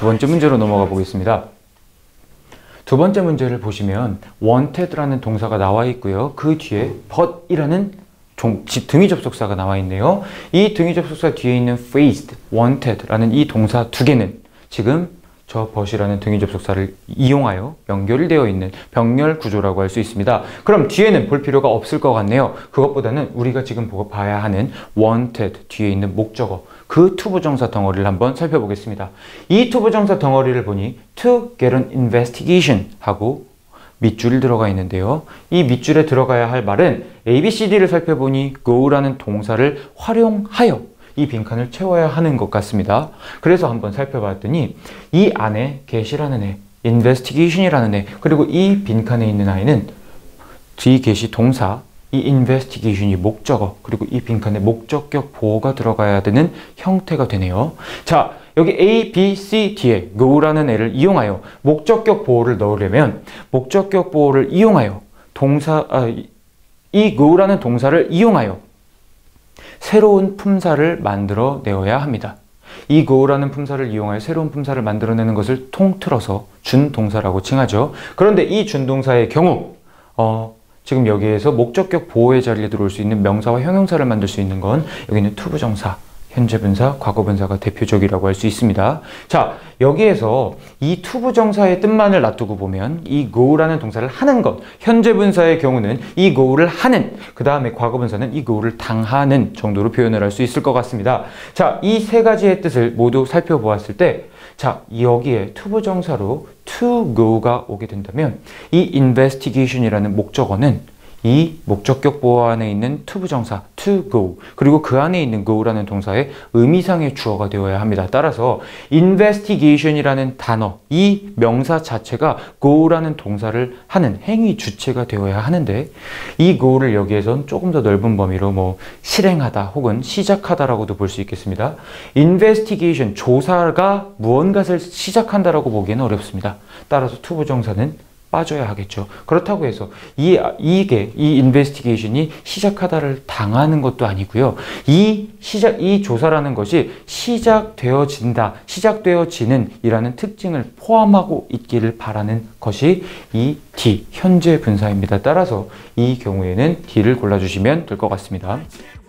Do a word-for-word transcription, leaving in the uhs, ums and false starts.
두 번째 문제로 넘어가 보겠습니다. 두 번째 문제를 보시면 wanted라는 동사가 나와 있고요. 그 뒤에 but이라는 종, 등위 접속사가 나와 있네요. 이 등위 접속사 뒤에 있는 phrased, wanted라는 이 동사 두 개는 지금 저 but이라는 등위 접속사를 이용하여 연결되어 있는 병렬 구조라고 할 수 있습니다. 그럼 뒤에는 볼 필요가 없을 것 같네요. 그것보다는 우리가 지금 보고 봐야 하는 wanted 뒤에 있는 목적어, 그 투부정사 덩어리를 한번 살펴보겠습니다. 이 투부정사 덩어리를 보니 to get an investigation 하고 밑줄이 들어가 있는데요. 이 밑줄에 들어가야 할 말은 A, B, C, D를 살펴보니 go라는 동사를 활용하여 이 빈칸을 채워야 하는 것 같습니다. 그래서 한번 살펴봤더니 이 안에 get이라는 애, investigation이라는 애, 그리고 이 빈칸에 있는 아이는 이 get이 동사, 이 investigation이 목적어, 그리고 이 빈칸에 목적격 보호가 들어가야 되는 형태가 되네요. 자, 여기 A, B, C, D에 go라는 애를 이용하여 목적격 보호를 넣으려면 목적격 보호를 이용하여 동사, 아, 이 go라는 동사를 이용하여 새로운 품사를 만들어 내어야 합니다. 이 go라는 품사를 이용하여 새로운 품사를 만들어내는 것을 통틀어서 준동사라고 칭하죠. 그런데 이 준동사의 경우 어, 지금 여기에서 목적격 보호의 자리에 들어올 수 있는 명사와 형용사를 만들 수 있는 건 여기는 투부정사, 현재분사, 과거분사가 대표적이라고 할 수 있습니다. 자, 여기에서 이 투부정사의 뜻만을 놔두고 보면 이 go라는 동사를 하는 것, 현재분사의 경우는 이 go를 하는, 그 다음에 과거분사는 이 go를 당하는 정도로 표현을 할 수 있을 것 같습니다. 자, 이 세 가지의 뜻을 모두 살펴보았을 때, 자, 여기에 투부정사로 to go가 오게 된다면 이 investigation이라는 목적어는 이 목적격 보호 안에 있는 투부정사 to go, 그리고 그 안에 있는 go라는 동사의 의미상의 주어가 되어야 합니다. 따라서 investigation이라는 단어, 이 명사 자체가 go라는 동사를 하는 행위 주체가 되어야 하는데 이 go를 여기에선 조금 더 넓은 범위로 뭐 실행하다 혹은 시작하다라고도 볼 수 있겠습니다. investigation, 조사가 무언가를 시작한다라고 보기에는 어렵습니다. 따라서 투부정사는 빠져야 하겠죠. 그렇다고 해서 이, 이게, 이 인베스티게이션이 시작하다를 당하는 것도 아니고요. 이 시작, 이 조사라는 것이 시작되어진다, 시작되어지는 이라는 특징을 포함하고 있기를 바라는 것이 이 D, 현재 분사입니다. 따라서 이 경우에는 D를 골라주시면 될 것 같습니다.